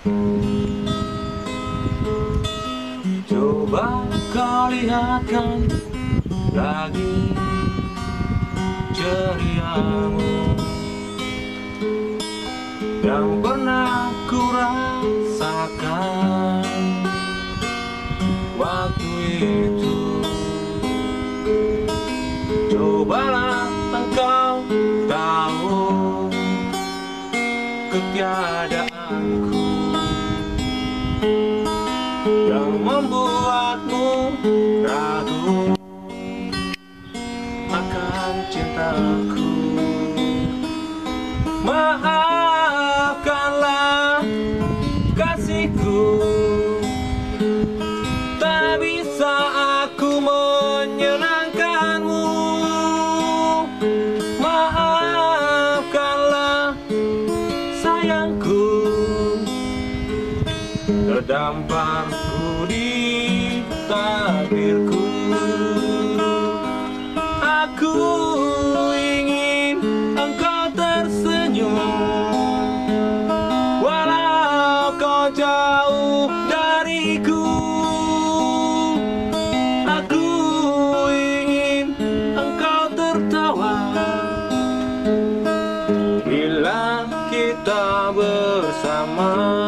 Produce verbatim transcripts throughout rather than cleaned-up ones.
Coba kau lihatkan lagi ceriamu yang pernah ku rasakan waktu itu. Cobalah engkau tahu ketiadaanku yang membuatmu ragu akan cintaku. Maafkanlah kasihku, tak bisa aku menyenangkanmu. Maafkanlah sayangku, terdamparku di takdirku. Aku ingin engkau tersenyum walau kau jauh dariku. Aku ingin engkau tertawa bila kita bersama.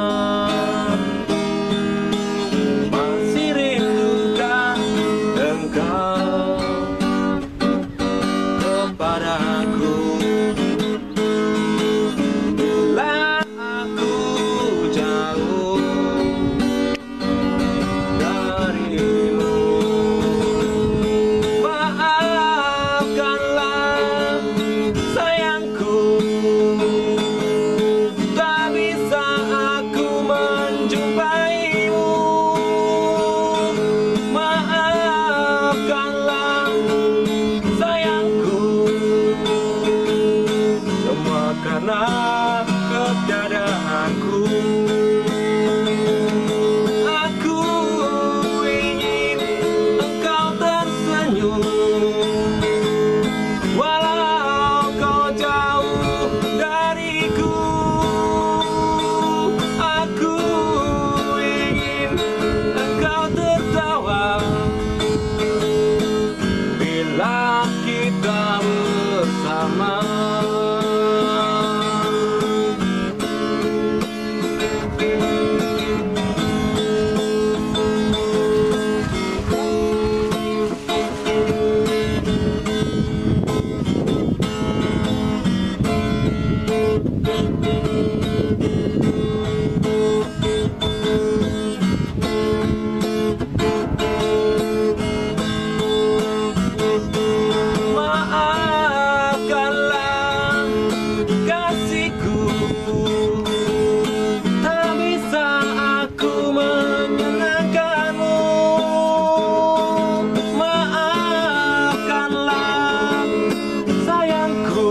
Masih rindukan engkau kepadaku bila aku jauh darimu. Maafkanlah sayangku, tak bisa aku menjumpaimu. Maafkanlah sayangku, semua karena ketiadaanku. Aku ingin engkau tersenyum walau kau jauh dariku. Aku ingin engkau tertawa bila kita bersama. Maafkanlah kasihku, tak bisa aku menyenangkanmu. Maafkanlah sayangku,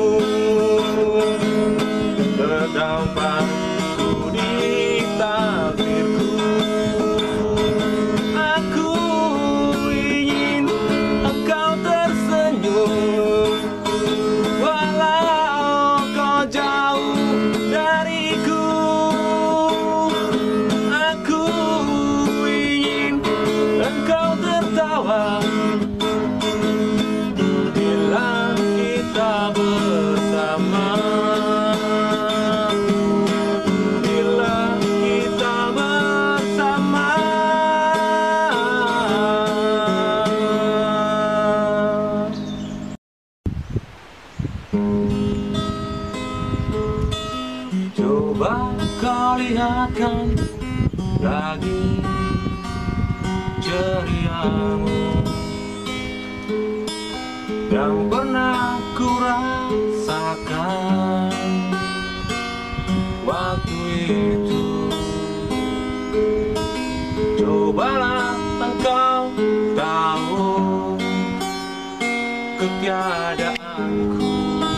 terdamparku di takdirku. Aku ingin engkau tersenyum walau kau jauh dariku. Aku ingin engkau tertawa bila kita bersama. Bila kita bersama. Coba kau lihatkan lagi ceriamu yang pernah ku rasakan waktu itu. Cobalah engkau tahu ketiadaanku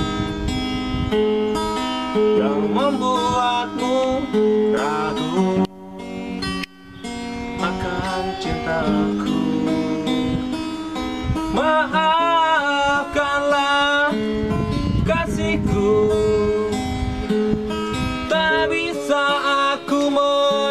yang membuatmu ragu akan cintaku. Maafkanlah kasihku, tak bisa aku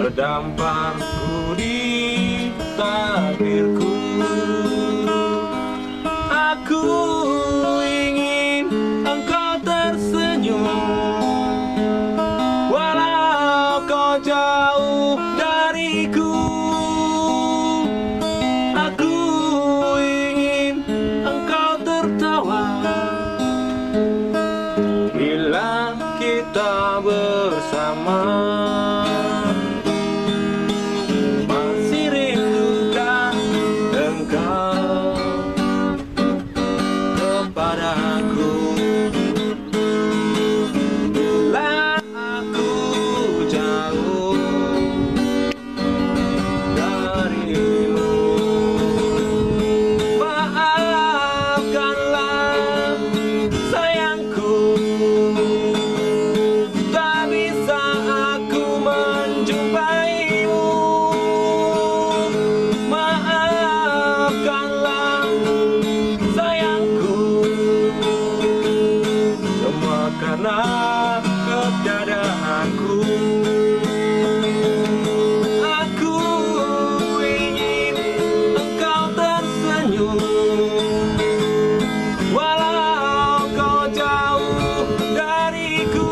Terdamparku di takdirku. Aku ingin engkau tersenyum, walau kau jauh dariku. Aku ingin engkau tertawa bila kita bersama. Masih rindukan engkau kepadaku bila aku jauh darimu. Maafkanlah sayangku, tak bisa aku menjumpaimu. Maafkanlah sayangku, semua karena ketiadaanku. Aku ingin engkau tersenyum, walau kau jauh dariku.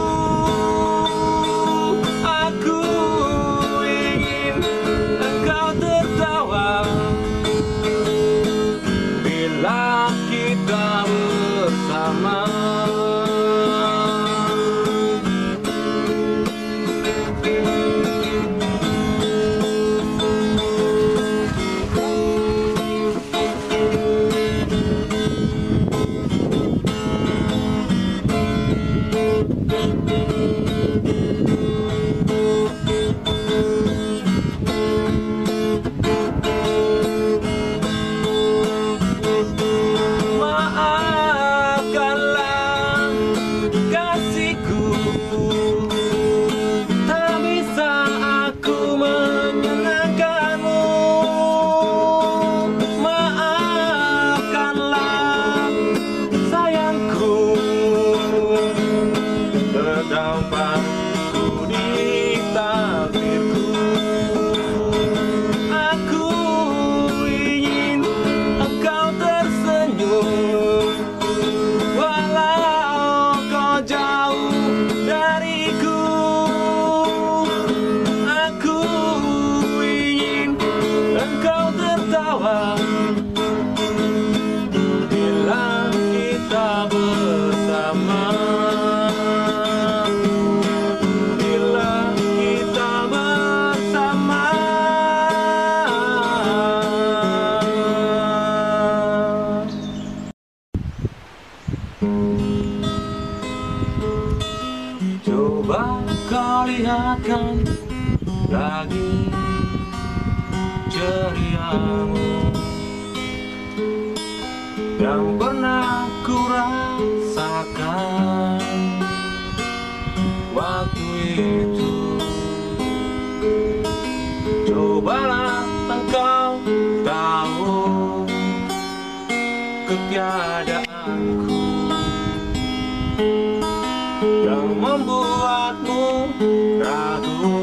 Aku ingin engkau tertawa bila kita bersama. Maafkanlah kasihku, tak bisa aku menyenangkanmu. Maafkanlah sayangku, terdamparku di takdirku. Aku ingin engkau tersenyum, walau kau jauh dariku. Aku ingin engkau tertawa bila kita bersama. Bila kita bersama. Coba kau lihatkan lagi ceriamu yang pernah ku rasakan waktu itu. Cobalah engkau tahu ketiadaanku yang membuatmu ragu.